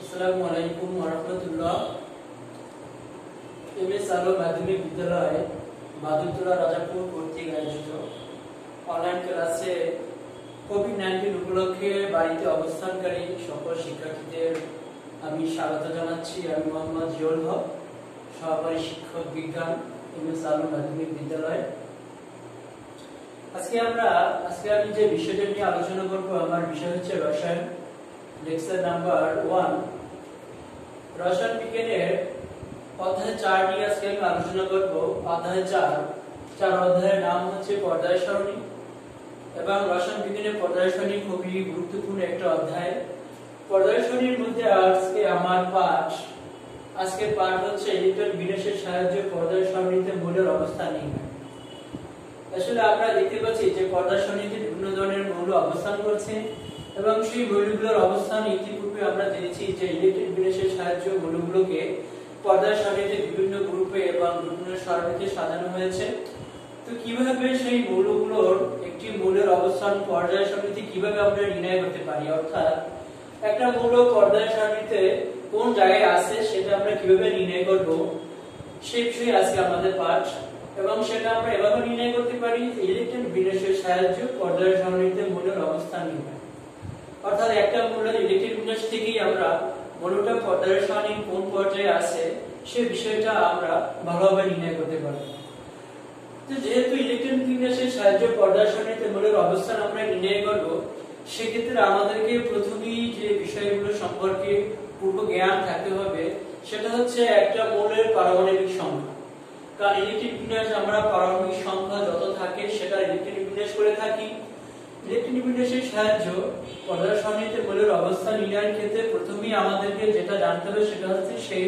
আসসালামু আলাইকুম ওয়া রাহমাতুল্লাহ। এমএস আলো মাধ্যমিক বিদ্যালয় বাদুরতলা রাজাপুর কর্তৃক আয়োজিত অনলাইন ক্লাসে কোভিড-19 উপলক্ষে বাড়িতে অবস্থানকারী সকল শিক্ষার্থীদের আমি স্বাগত জানাচ্ছি। আমি মোহাম্মদ জিয়াউল হক, সহকারী শিক্ষক বিজ্ঞান, এমএস আলো মাধ্যমিক বিদ্যালয়। আজকে আমি যে বিষয়টা নিয়ে আলোচনা করব, আমার বিষয় হচ্ছে রসায়ন, লেকচার নাম্বার 1। রসায়ন বিজ্ঞানের অধ্যায় 4 নিয়ে আজকে আমি আলোচনা করব। অধ্যায় 4 অধ্যায়ের নাম হচ্ছে পর্যায় সারণী, এবং রসায়ন বিজ্ঞানের পর্যায় সারণী খুবই গুরুত্বপূর্ণ একটা অধ্যায়। পর্যায় সারণীর মধ্যে আজকের পাঠ হচ্ছে ইলেকট্রন বিন্যাসের সাহায্যে পর্যায় সারণীতে মৌলের অবস্থান নির্ণয়। আসলে আমরা দেখতে পাচ্ছি যে পর্যায় সারণীতে বিভিন্ন ধরনের মৌল অবস্থান করছে, এবং সেই মৌলগুলোর অবস্থান ইতিপূর্বে আমরা জেনেছি যে ইলেকট্রন বিন্যাসের সাহায্যে মৌলগুলোকে পর্যায় সারণীতে বিভিন্ন গ্রুপে এবং বিভিন্ন সারণীতে সাজানো হয়েছে। তো কিভাবে সেই মৌলগুলোর একটি মৌলের অবস্থান পর্যায় সারণীতে কিভাবে আমরা নির্ণয় করতে পারি, অর্থাৎ একটা মৌল পর্যায় সারণীতে কোন জায়গায় আছে সেটা আমরা কিভাবে নির্ণয় করব, সেই বিষয়ে আজকে আমাদের পাঠ। এবং সেটা আমরা এভাবে নির্ণয় করতে পারি যে ইলেকট্রন বিন্যাসের সাহায্যে পর্যায় সারণীতে মৌলের অবস্থান নির্ণয়। অর্থাৎ একটা মৌলের ইলেকট্রন বিন্যাস থেকেই আমরা মৌলটা পর্যায় সারণীর কোন পর্যায়ে আছে সেই বিষয়টা আমরা ভালোভাবে নির্ণয় করতে পারব। তো যেহেতু ইলেকট্রন বিন্যাসের সাহায্যে পর্যায় সারণীতে মৌলের অবস্থান আমরা নির্ণয় করব, সেক্ষেত্রে আমাদেরকে প্রথমেই যে বিষয়গুলো সম্পর্কে পূর্ব জ্ঞান থাকতে হবে সেটা হচ্ছে একটা মৌলের পারমাণবিক সংখ্যা। কারণ ইলেকট্রন বিন্যাস আমরা পারমাণবিক সংখ্যা যত থাকে সেটা ইলেকট্রন বিন্যাস করে থাকি। ইলেকট্রন বিন্যাসের সাহায্যে পর্যায় সারণীতে মৌলের অবস্থান নির্ণয়ের ক্ষেত্রে প্রথমেই আমাদেরকে যেটা জানতে হবে সেটা হচ্ছে সেই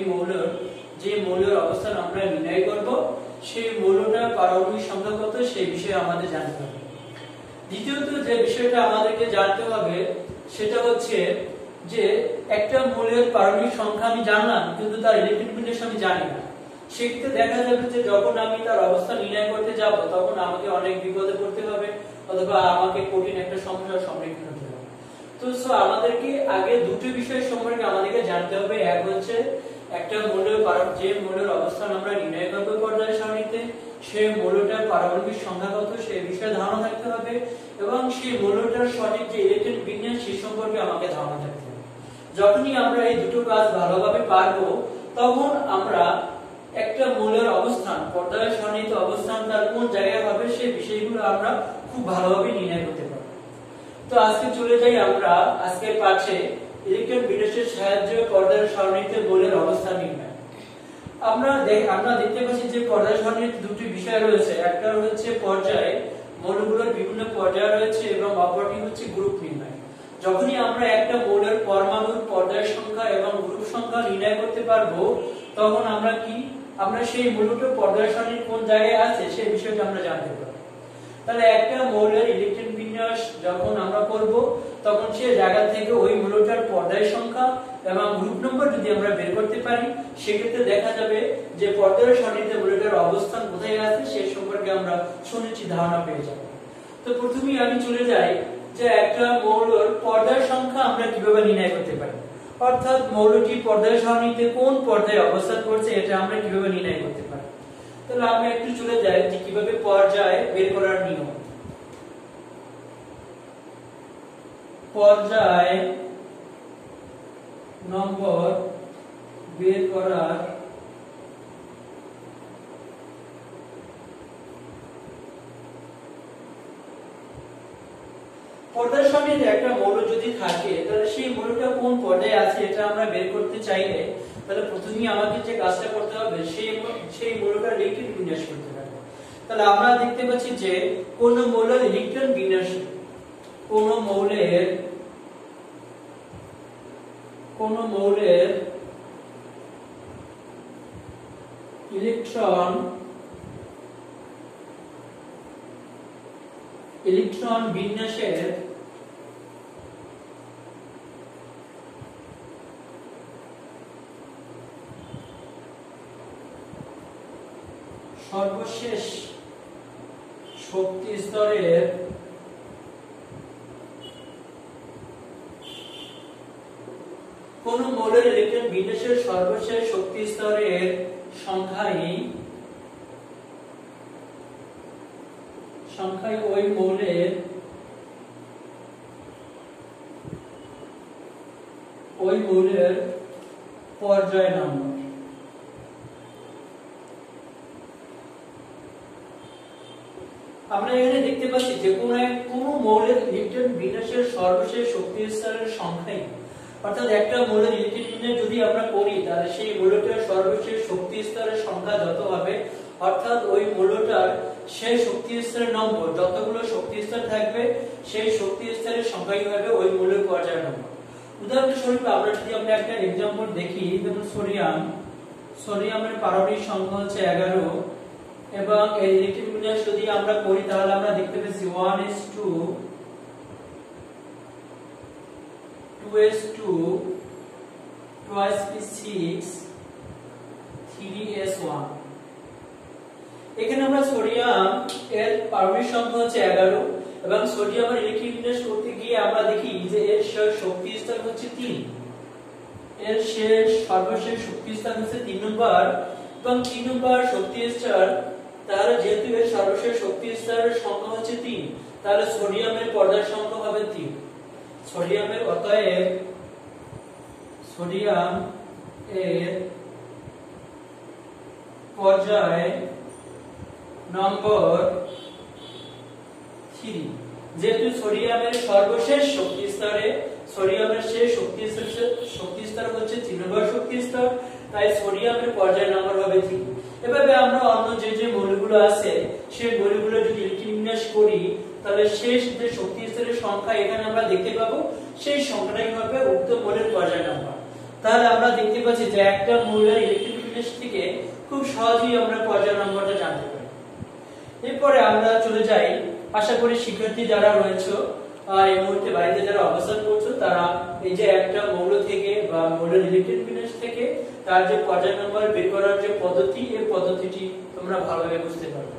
মৌলের অবস্থান আমরা নির্ণয় করব, সেই মৌলটার পারমাণবিক সংখ্যা কত সেই বিষয়ে আমাদের জানতে হবে। দ্বিতীয়ত যে বিষয়টা আমাদেরকে জানতে হবে সেটা হচ্ছে যে একটা মৌলের পারমাণবিক সংখ্যা আমি জানলাম কিন্তু তার ইলেকট্রন বিন্যাস আমি জানি না। সেক্ষেত্রে দেখা যাবে যে যখন আমি তার অবস্থান নির্ণয় করতে যাব তখন আমাকে অনেক বিপদে পড়তে হবে, অথবা আমাকে কঠিন একটা সমস্যার সম্মুখীন হতে হবে। তো আমাদেরকে আগে দুটো বিষয় সম্পর্কে আমাদেরকে জানতে হবে। এক হচ্ছে একটা যে মৌলের অবস্থান আমরা নির্ণয় করব পর্যায় সারণীতে, সেই মৌলটার পারমাণবিক সংখ্যা কত সেই বিষয়ে ধারণা থাকতে হবে, এবং সেই মৌলটার সঠিক যে ইলেকট্রন বিন্যাস সে সম্পর্কে আমাকে ধারণা থাকতে হবে। যখনই আমরা এই দুটো কাজ ভালোভাবে পারবো তখন আমরা একটা মৌলের অবস্থান পর্যায় সারণীতে অবস্থান তার কোন জায়গায় হবে সেই বিষয়গুলো আমরা খুব ভালোভাবে নির্ণয় করতে পারবো। তো আজকে চলে যাই আমরা আজকের পাঠে ইলেকট্রন বিন্যাসের সাহায্যে পর্যায় সারণীতে মৌলের অবস্থান নির্ণয়। আমরা দেখতে পাচ্ছি যে পর্যায় সারণীতে দুটি বিষয় রয়েছে। একটা হচ্ছে পর্যায়, মৌলগুলোর বিভিন্ন পর্যায় রয়েছে, এবং অপরটি হচ্ছে গ্রুপ নির্ণয়। যখনই আমরা একটা মৌলের পরমাণুর পর্যায় সংখ্যা এবং গ্রুপ সংখ্যা নির্ণয় করতে পারবো তখন আমরা সেই মৌলটা পর্যায় সারণীর কোন জায়গায় আছে সেই বিষয়টা আমরা জানতে পারবো। তাহলে একটা মৌলের ইলেকট্রন বিন্যাস যখন আমরা করব তখন সেই জায়গা থেকে ওই মৌলটার পর্যায় সংখ্যা এবং গ্রুপ নম্বর যদি আমরা বের করতে পারি সেক্ষেত্রে দেখা যাবে যে পর্যায় সারণীতে মৌলটার অবস্থান কোথায় আছে সেই সম্পর্কে আমরা সুনিশ্চিত ধারণা পেয়ে যাব। তো প্রথমেই আমি চলে যাই যে একটা মৌলের পর্যায় সংখ্যা আমরা কিভাবে নির্ণয় করতে পারি, অর্থাৎ মৌলটি পর্যায় সারণীতে কোন পর্যায়ে অবস্থান করছে এটা আমরা কিভাবে নির্ণয় করতে পারি। তাহলে আমরা একটু চলে যাই যে কিভাবে পর্যায় বের করার নিয়ম। পর্যায় নম্বর বের করার পর্যায় সারণীতে একটা মৌল যদি থাকে তাহলে সেই মৌলটা কোন পর্যায়ে আছে এটা আমরা বের করতে চাইলে তাহলে প্রথমেই আমাকে যে কাজটা করতে হবে সেই মৌলটার ইলেকট্রন বিন্যাস করতে হবে। তাহলে আমরা দেখতে পাচ্ছি যে কোন মৌলের ইলেকট্রন বিন্যাস, কোন মৌলের ইলেকট্রন বিন্যাসের সর্বশেষ শক্তি স্তরের কোন মৌলের ইলেকট্রন বিন্যাসের সর্বশেষ শক্তি স্তরের সংখ্যাই ওই মৌলের পর্যায় নম্বর। আমরা এখানে দেখতে পাচ্ছি যে কোন মৌলের ইলেকট্রন বিন্যাসের সর্বশেষ শক্তি স্তরের সংখ্যাই, অর্থাৎ একটা মৌলের ইলেকট্রন বিন্যাস যদি আমরা করি তাহলে সেই মৌলটার সর্বশেষ শক্তি স্তরের সংখ্যা যত হবে, অর্থাৎ ওই মৌলটার সেই শক্তি স্তরের নম্বর যতগুলো শক্তি স্তর থাকবে সেই শক্তি স্তরের সংখ্যাই হবে ওই মৌলের পর্যায় নম্বর। উদাহরণস্বরূপ আমরা যদি একটা एग्जांपल দেখি, যেমন সোডিয়ামের পারমাণবিক সংখ্যা হচ্ছে 11 এবং এই ইলেকট্রন বিন্যাস যদি আমরা করি তাহলে আমরা দেখতে পাচ্ছি 1s2 2s2 2sp6 3s1। এখানে আমরা সোডিয়াম এর পারমাণবিক সংখ্যা হচ্ছে 11 এবং সোডিয়ামের ইলেকট্রন বিন্যাস করতে গিয়ে আমরা দেখি যে এর শক্তি স্তর হচ্ছে 3, এর সর্বশেষ শক্তি স্তর হচ্ছে 3 নম্বর এবং 3 নম্বর শক্তি স্তর, তাহলে যেহেতু এর সর্বশেষ শক্তি স্তরের সংখ্যা হচ্ছে 3, তাহলে সোডিয়ামের পর্যায় সংখ্যা হবে 3। অতএব সোডিয়াম এর পর্যায় নম্বর 3। যেহেতু সোডিয়ামের সর্বশেষ শক্তি স্তরে সোডিয়ামের শেষ শক্তি স্তর হচ্ছে 3 নম্বর শক্তি স্তর, তাই সোডিয়ামের পর্যায় নম্বর হবে 3। এভাবে আমরা অন্য যে মৌলগুলো আছে সেই মৌলগুলো যদি ইলেকট্রন বিন্যাস করি তাহলে শেষ যে শক্তি স্তরের সংখ্যা এখানে আমরা দেখতে পাবো, সেই সংখ্যাটাই হবে উক্ত মৌলের পর্যায় নম্বর। তাহলে আমরা দেখতে পাচ্ছি যে একটা মৌলের ইলেকট্রন বিন্যাস থেকে খুব সহজেই আমরা পর্যায় নম্বরটা জানতে পারি। এরপরে আমরা চলে যাই, আশা করি শিক্ষার্থী যারা রয়েছে এই মুহূর্তে বাড়িতে যারা অবস্থান করছো তারা এই যে একটা মৌল থেকে বা মৌলের ইলেকট্রন বিন্যাস থেকে তার যে পর্যায় নম্বর বের করার যে পদ্ধতি, এই পদ্ধতিটি তোমরা ভালোভাবে বুঝতে পারবে।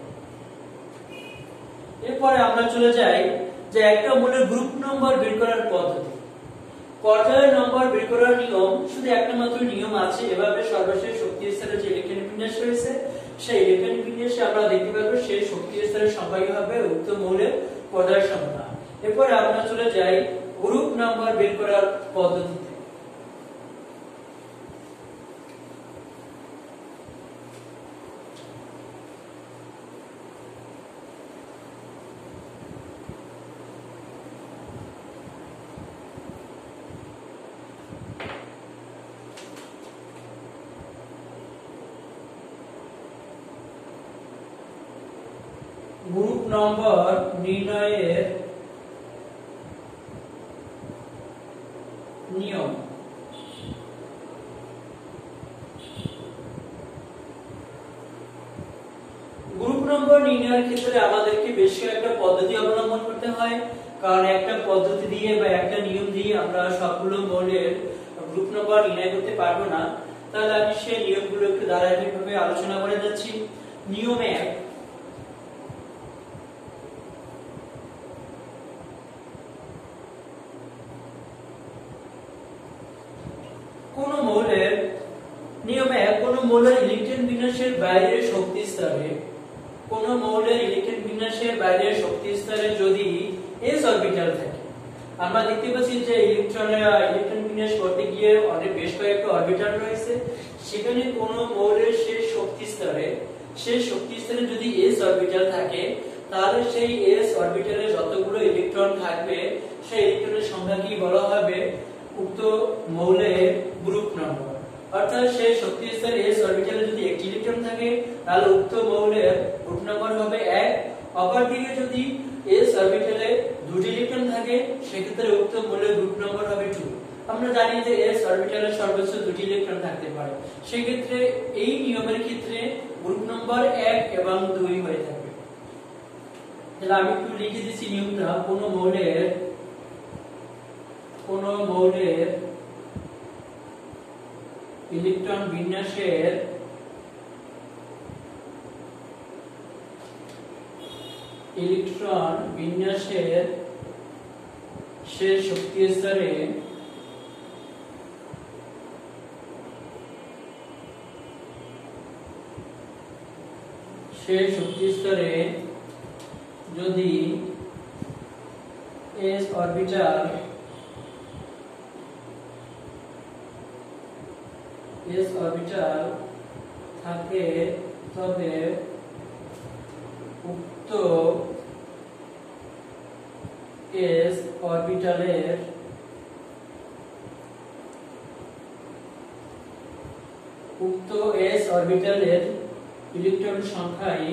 এরপরে আমরা চলে যাই যে একটা মৌলের গ্রুপ নম্বর বের করার পদ্ধতি। পর্যায় নম্বর বের করার নিয়ম শুধু একটা মাত্র নিয়ম আছে, এভাবে সর্বশেষ শক্তি স্তরের যে ইলেকট্রন বিন্যাস রয়েছে সেই ইলেকট্রন বিন্যাসে আমরা দেখতে পাবো সেই শক্তি স্তরের সংখ্যাই হবে উক্ত মৌলের পর্যায় সংখ্যা। এরপরে আমরা চলে যাই গ্রুপ নাম্বার বের করার পদ্ধতিতে। গ্রুপ নম্বর নির্ণয়ের নিয়ম। গ্রুপ নম্বর নির্ণয়ের ক্ষেত্রে আমাদেরকে বেশ কয়েকটা পদ্ধতি অবলম্বন করতে হয়, কারণ একটা পদ্ধতি দিয়ে বা একটা নিয়ম দিয়ে আমরা সবগুলো মৌলের গ্রুপ নম্বর নির্ণয় করতে পারবো না। তাহলে আমি সেই নিয়মগুলো একটু ধারাবাহিকভাবে আলোচনা করে যাচ্ছি। নিয়ম 1, কোন মৌলের ইলেকট্রন বিন্যাসের বাইরের শক্তি স্তরে যদি s অরবিটাল থাকে, আমরা দেখতে পাচ্ছি যে ইলেকট্রন বিন্যাস করতে গিয়ে অনেক বেশ কয়েকটা অরবিটাল রয়েছে, সেখানে কোন মৌলের শেষ শক্তি স্তরে যদি s অরবিটাল থাকে তাহলে সেই s অরবিটালে যতগুলো ইলেকট্রন থাকবে সেই ইলেকট্রনের সংখ্যা কি বলা হবে উক্ত মৌলের গ্রুপ নম্বর। অর্থাৎ সেই শক্তি স্তরে s অরবিটালে যদি একটি ইলেকট্রন থাকে তাহলে উক্ত মৌলের গ্রুপ নম্বর হবে 1। অপরদিকে যদি s অরবিটালে দুটি ইলেকট্রন থাকে সেক্ষেত্রে উক্ত মৌলের গ্রুপ নম্বর হবে 2। আমরা জানি যে s অরবিটালে সর্বোচ্চ দুটি ইলেকট্রন থাকতে পারে, সেই ক্ষেত্রে এই নিয়মের ক্ষেত্রে গ্রুপ নম্বর 1 এবং 2 হয়ে থাকে। তাহলে আমি একটু লিখে দিচ্ছি নিয়মটা। কোন মৌলের ইলেকট্রন বিন্যাসের শেষ শক্তি স্তরে শেষ শক্তি স্তরে যদি s অরবিটাল থাকে তবে উক্ত s অরবিটালের ইলেকট্রন সংখ্যাই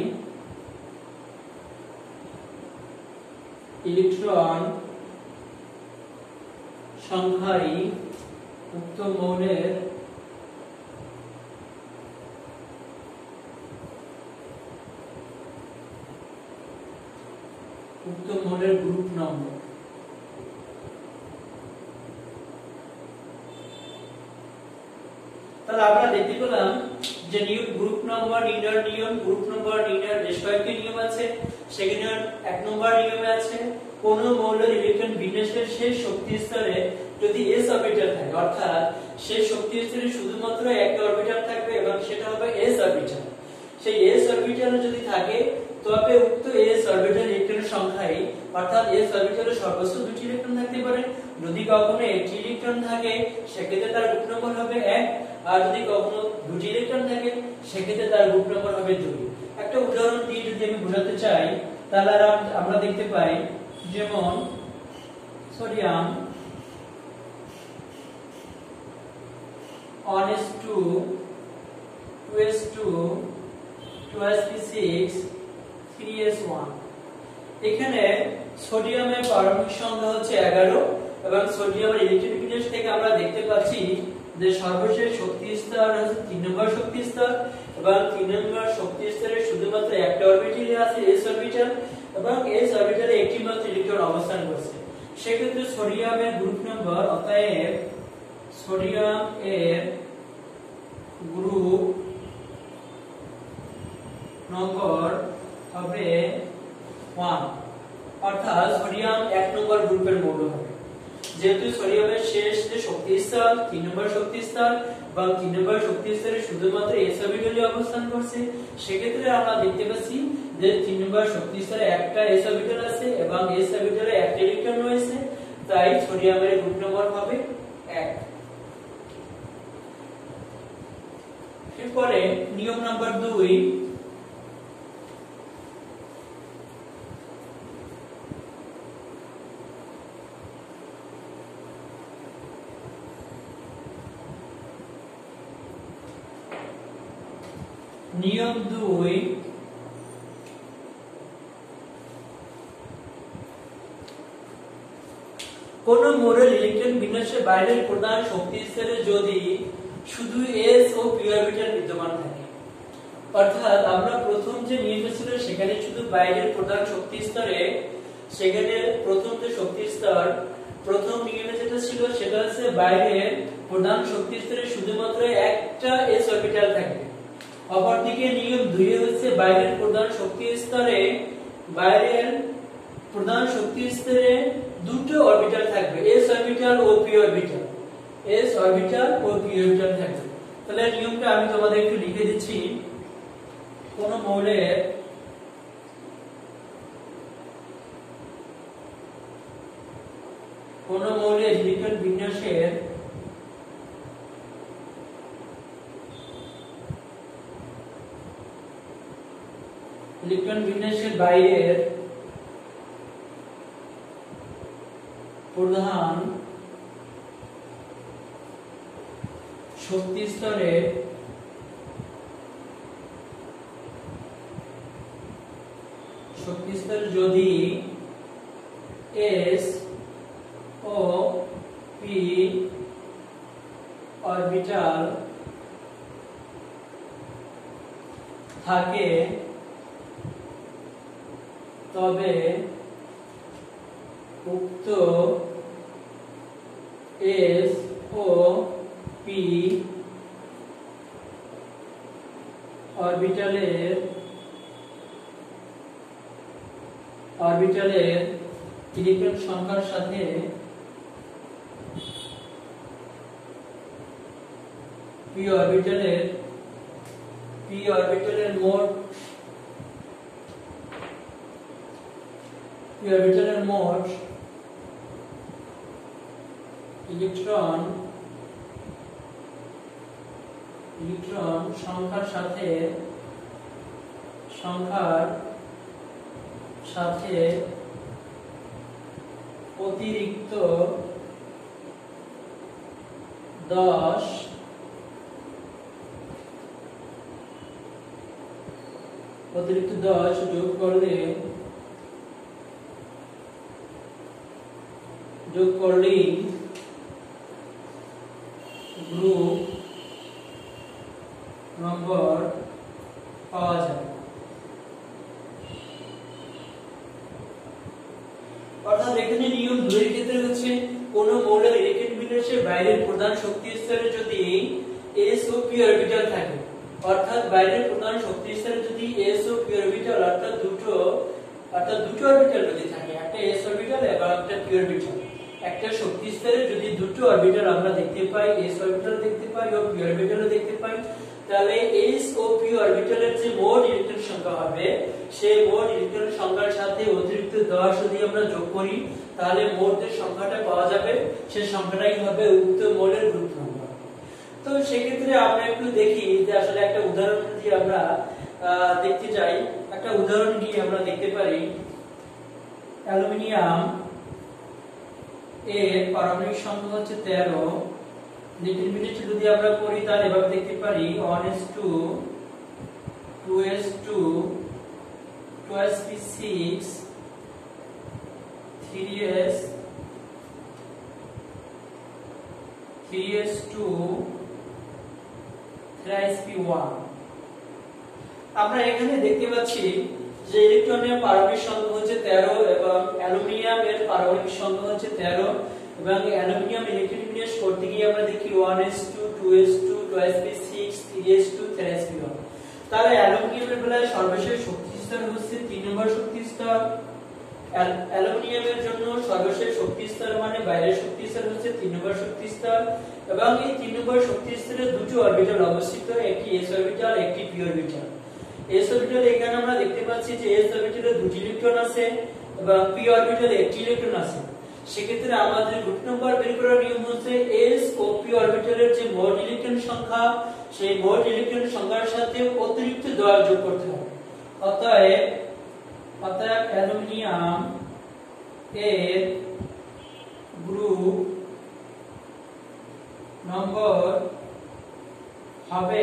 উক্ত মৌলের গ্রুপ নম্বর। তাহলে আমরা দেখতে পেলাম যে গ্রুপ নম্বর নির্ণয়ের নিয়ম, গ্রুপ নম্বর নির্ণয়ের বেশ কয়েকটি নিয়ম আছে। সেখানে এক নম্বর নিয়মে আছে কোন মৌলের ইলেকট্রন বিন্যাসের শেষ শক্তি স্তরে যদি s অরবিটাল থাকে, অর্থাৎ শেষ শক্তি স্তরে শুধুমাত্র একটা অরবিটাল থাকবে এবং সেটা হবে s অরবিটাল। সেই s অরবিটাল যদি থাকে তবে উক্ত s অরবিটাল ইলেকট্রন সংখ্যাই, অর্থাৎ s অরবিটালে সর্বোচ্চ দুটি ইলেকট্রন থাকতে পারে। যদি কখনো একটি ইলেকট্রন থাকে সেক্ষেত্রে তার গ্রুপ নম্বর হবে 1, আর যদি কখনো দুটি ইলেকট্রন থাকে সেক্ষেত্রে তার গ্রুপ নম্বর হবে 2। একটা উদাহরণ দিয়ে যদি আমি বোঝাতে চাই তাহলে আমরা দেখতে পাই, যেমন sodium 1s2 2s2 2sp6 3s1। এখানে সোডিয়ামের পারমাণবিক সংখ্যা হচ্ছে 11 এবং সোডিয়ামের ইলেকট্রন বিন্যাস থেকে আমরা দেখতে পাচ্ছি যে সর্বশেষ শক্তি স্তর হচ্ছে 3 নম্বর শক্তি স্তর, এবং 3 নম্বর শক্তি স্তরে শুধুমাত্র একটা অরবিটালে আছে s অরবিটাল, এবং s অরবিটালে একটি মাত্র ইলেকট্রন অবস্থান করছে। সেক্ষেত্রে সোডিয়ামের গ্রুপ নম্বর, অতএব সোডিয়াম এর গ্রুপ নম্বর হবে 1, অর্থাৎ সোডিয়াম 1 নম্বর গ্রুপের মৌল হবে। যেহেতু সোডিয়ামের শেষ যে শক্তি স্তর 3 নম্বর শক্তি স্তর, এবং 3 নম্বর শক্তি স্তরে শুধুমাত্র s অরবিটালে অবস্থান করছে, সেক্ষেত্রে আমরা দেখতে পাচ্ছি যে 3 নম্বর শক্তি স্তরে একটা s অরবিটাল আছে এবং s অরবিটালে একটা ইলেকট্রন রয়েছে, তাই সোডিয়ামের গ্রুপ নম্বর হবে 1। এরপরে নিয়ম নাম্বার 2, নিয়ম 2, কোন মৌলের ইলেকট্রন বিন্যাসের বাইরের প্রধান শক্তি স্তরে যদি শুধু s ও p অরবিটাল বিদ্যমান থাকে, অর্থাৎ আমরা প্রথম যে নিয়মটা ছিল সেখানে শুধু বাইরের প্রধান শক্তি স্তরে, সেখানে প্রথম যে শক্তি স্তর প্রথম নিয়মে যেটা ছিল সেটা হচ্ছে বাইরের প্রধান শক্তি স্তরে শুধুমাত্র একটা s অরবিটাল থাকবে। অপরদিকে নিয়ম 2 এ হচ্ছে বাইরের প্রধান শক্তি স্তরে দুটো অরবিটাল থাকবে, s অরবিটাল ও p অরবিটাল, থাকবে। তাহলে নিয়মটা আমি তোমাদের একটু লিখে দিচ্ছি। কোন মৌলের ইলেকট্রন বিন্যাসের বাইরের প্রধান শক্তি স্তরে যদি s ও p অরবিটাল থাকে তবে উক্ত s ও p অরবিটালের ইলেকট্রন সংখ্যার সাথে p অরবিটালের মোট অরবিটালের মোট ইলেকট্রন সংখ্যার সাথে অতিরিক্ত 10 যোগ করলেই গ্রুপ নম্বর পাওয়া যায়। অর্থাৎ এখানে নিয়ম 2 এর ক্ষেত্রে হচ্ছে কোন মৌলের ইলেকট্রন বিন্যাসের বাইরের প্রধান শক্তি স্তরে যদি s ও p অরবিটাল থাকে, অর্থাৎ বাইরের প্রধান শক্তি স্তরে যদি s ও p অরবিটাল অর্থাৎ দুটো অরবিটাল যদি থাকে, একটা s অরবিটাল এবং একটা p অরবিটাল, একটা শক্তি স্তরে যদি দুটো অরবিটাল আমরা দেখতে পাই, s অরবিটাল দেখতে পাই ও p অরবিটালও দেখতে পাই, তাহলে s ও p অরবিটালের যে মোট ইলেকট্রন সংখ্যা হবে সেই মোট ইলেকট্রন সংখ্যার সাথে অতিরিক্ত 10 যদি আমরা যোগ করি তাহলে মোট যে সংখ্যাটা পাওয়া যাবে সেই সংখ্যাটাই হবে উক্ত মৌলের গ্রুপ নম্বর। তো সেই ক্ষেত্রে আমরা একটু দেখি যে আসলে একটা উদাহরণ দিয়ে আমরা দেখতে চাই। একটা উদাহরণ দিয়ে আমরা দেখতে পারি অ্যালুমিনিয়াম এর পারমাণবিক সংখ্যা হচ্ছে 13, ডিটারমিনেন্ট যদি আমরা করি তাহলে এভাবে দেখতে পারি 1s2 2s2 2sp6 3s2 3sp1। আমরা এখানে দেখতে পাচ্ছি যে ইলেকট্রনের পারমাণবিক সংখ্যা হচ্ছে 13 এবং অ্যালুমিনিয়াম এর পারমাণবিক সংখ্যা হচ্ছে 13 এবং অ্যালুমিনিয়াম ইলেকট্রন বিন্যাস করতে গিয়ে আমরা দেখি 1s2 2s2 2sp6 3s2 3sp1। তাহলে অ্যালুমিনিয়ামের বেলায় সর্বশেষ শক্তি স্তর হচ্ছে 3 নম্বর শক্তি স্তর। অ্যালুমিনিয়ামের জন্য সর্বশেষ শক্তি স্তর মানে বাইরের শক্তি স্তর হচ্ছে 3 নম্বর শক্তি স্তর এবং এই 3 নম্বর শক্তি স্তরে দুটো অরবিটাল অবস্থিত, একটি s অরবিটাল একটি p অরবিটাল। s অরবিটালে এখানে আমরা দেখতে পাচ্ছি যে s অরবিটালে দুটি ইলেকট্রন আছে এবং p অরবিটালে একটি ইলেকট্রন আছে। সেক্ষেত্রে আমাদের গ্রুপ নাম্বার বের করার নিয়ম হচ্ছে s ও p অরবিটালের যে মোট ইলেকট্রন সংখ্যা সেই মোট ইলেকট্রন সংখ্যার সাথে অতিরিক্ত 10 যোগ করতে হবে। অতএব অ্যালুমিনিয়াম এর গ্রুপ নম্বর হবে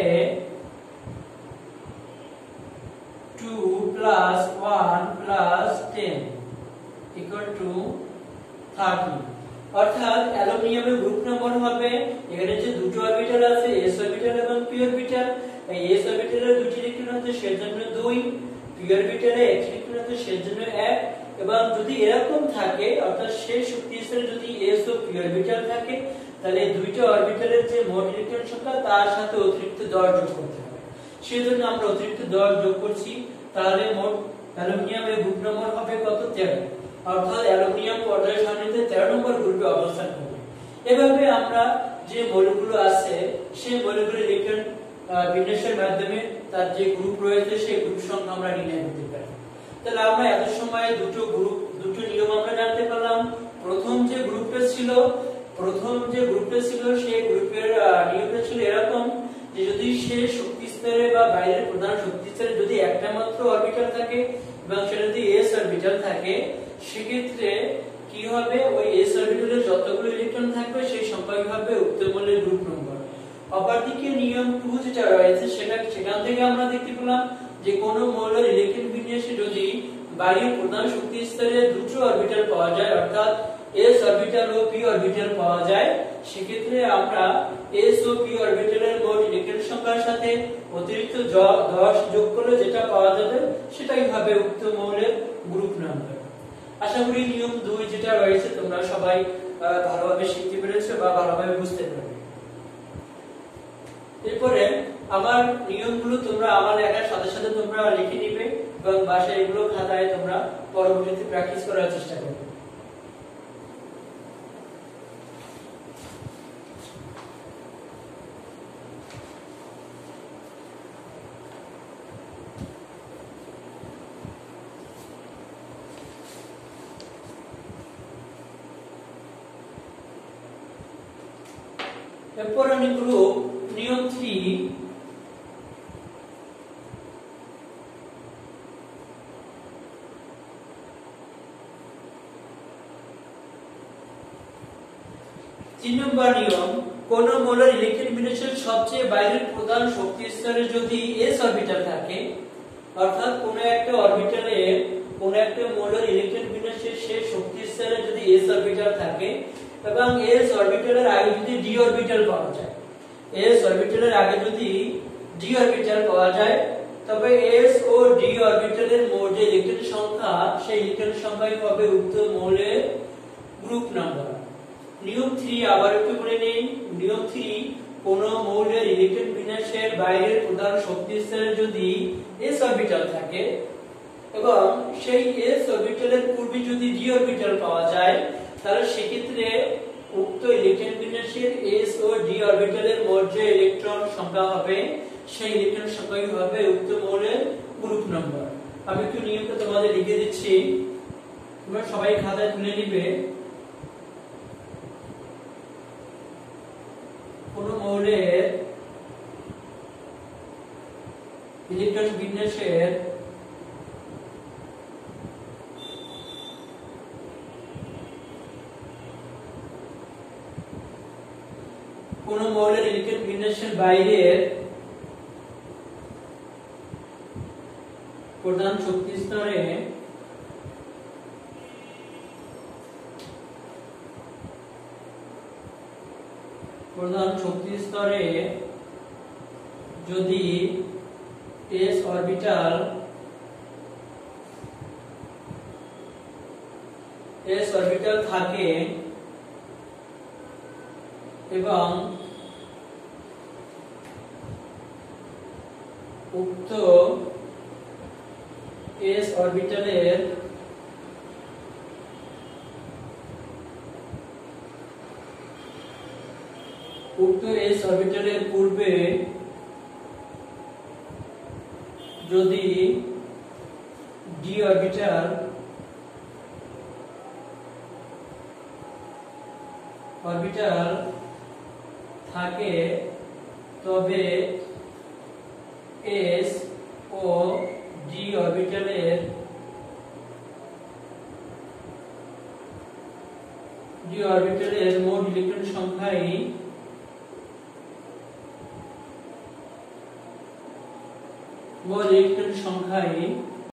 2 plus 1 plus 10 equal to 30। অর্থাৎ অ্যালুমিনিয়ামের গ্রুপ নম্বর হবে, এখানে যে দুটো অরবিটাল আছে s অরবিটাল এবং p অরবিটাল, এই s অরবিটালের দুটি ইলেকট্রন আছে সেজন্য 2, p অরবিটালে একটি ইলেকট্রন আছে সেজন্য 1 এবং যদি এরকম থাকে অর্থাৎ সেই শক্তি স্তরে যদি s ও p অরবিটাল থাকে তাহলে দুইটা অরবিটালের যে মোট ইলেকট্রন সংখ্যা তার সাথে অতিরিক্ত 10 যোগ করতে হবে। সেজন্য আমরা অতিরিক্ত 10 যোগ করছি, তাহলে মোট অ্যালুমিনিয়ামের গ্রুপ নম্বর হবে কত? 13। অর্থাৎ অ্যালুমিনিয়াম পর্যায় সারণীতে 13 নম্বর গ্রুপে অবস্থান করবে। এভাবে আমরা যে মৌলগুলো আছে সেই মৌলগুলোর ইলেকট্রন বিন্যাসের মাধ্যমে তার যে গ্রুপ রয়েছে সেই গ্রুপ সংখ্যা আমরা নির্ণয় করতে পারি। তাহলে আমরা এত সময় দুটো নিয়ম আমরা জানতে পারলাম। প্রথম যে গ্রুপটা ছিল সেই গ্রুপের নিয়মটা ছিল এরকম যে যদি সে শক্তি স্তরে বা বাইরের প্রধান শক্তি স্তরে যদি একটা মাত্র অরবিটাল থাকে এবং সেটা যদি s অরবিটাল থাকে সেক্ষেত্রে কি হবে, ওই s অরবিটালে যতগুলো ইলেকট্রন থাকবে সেই সংখ্যাই হবে উক্ত মৌলের গ্রুপ নম্বর। অপরদিকে নিয়ম 2 যেটা রয়েছে সেখান থেকে আমরা দেখতে পেলাম যে কোন মৌলের ইলেকট্রন বিন্যাসে যদি বাইরের প্রধান শক্তি স্তরে দুটো অরবিটাল পাওয়া যায় অর্থাৎ s অরবিটাল ও p অরবিটাল পাওয়া যায়, সেক্ষেত্রে আমরা s ও p অরবিটালের মোট ইলেকট্রন সংখ্যার সাথে অতিরিক্ত 10 যোগ করলে যেটা পাওয়া যাবে সেটাই হবে উক্ত মৌলের গ্রুপ নাম্বার। আশা করি নিয়ম 2 যেটা রয়েছে তোমরা সবাই ভালোভাবে শিখতে পেরেছো বা ভালোভাবে বুঝতে পেরেছো। এরপরে আমার নিয়মগুলো তোমরা আমার লেখার সাথে সাথে তোমরা লিখে নিবে এবং বাসায় এগুলো খাতায় তোমরা পরবর্তীতে প্র্যাকটিস করার চেষ্টা করবে। এরপর আমি গ্রুপ নিয়ম 3 3 নম্বর নিয়ম, কোন মৌলের ইলেকট্রন বিন্যাসের সবচেয়ে বাইরের প্রধান শক্তি স্তরে যদি s অরবিটাল থাকে, অর্থাৎ কোন একটা অরবিটালে কোন একটা মৌলের ইলেকট্রন বিন্যাসের শেষ শক্তি স্তরে যদি s অরবিটাল থাকে এবং s অরবিটালের আগে যদি d অরবিটাল পাওয়া যায়, s অরবিটালের আগে যদি d অরবিটাল পাওয়া যায়, তবে s ও d অরবিটালের মোট যে ইলেকট্রন সংখ্যা সেই ইলেকট্রন সংখ্যাই হবে উক্ত মৌলের গ্রুপ নাম্বার। নিয়ম 3 আবার একটু বলে নেই। নিয়ম 3, কোন মৌলের ইলেকট্রন বিন্যাসের বাইরের প্রধান শক্তি স্তরে যদি s অরবিটাল থাকে এবং সেই s অরবিটালের পূর্বে যদি d অরবিটাল পাওয়া যায়, তাহলে সেক্ষেত্রে উক্ত ইলেকট্রন বিন্যাসের s ও d অরবিটালের মোট যে ইলেকট্রন সংখ্যা হবে সেই ইলেকট্রন সংখ্যাই হবে উক্ত মৌলের গ্রুপ নাম্বার। আমি একটু নিয়মটা তোমাদের লিখে দিচ্ছি, তোমরা সবাই খাতায় তুলে নিবে। কোন মৌলের ইলেকট্রন বিন্যাসের কোন মৌলের ইলেকট্রন বিন্যাসের বাইরের প্রধান শক্তি স্তরে যদি s অরবিটাল থাকে এবং উক্ত s অরবিটালের পূর্বে যদি d অরবিটাল থাকে, তবে s ও d অরবিটালের মোট ইলেকট্রন সংখ্যাই